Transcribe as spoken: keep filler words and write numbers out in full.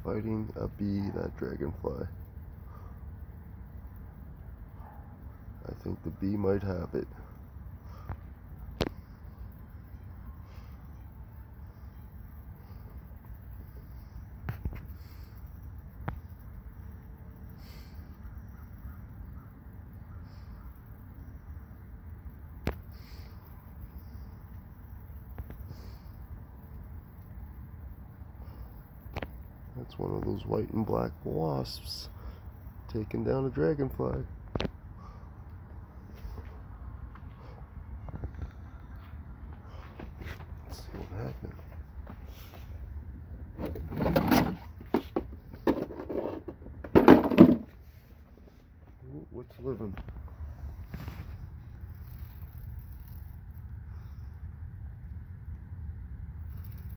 fighting a bee, that dragonfly. I think the bee might have it. That's one of those white and black wasps taking down a dragonfly. Let's see what happened. Ooh, what's living?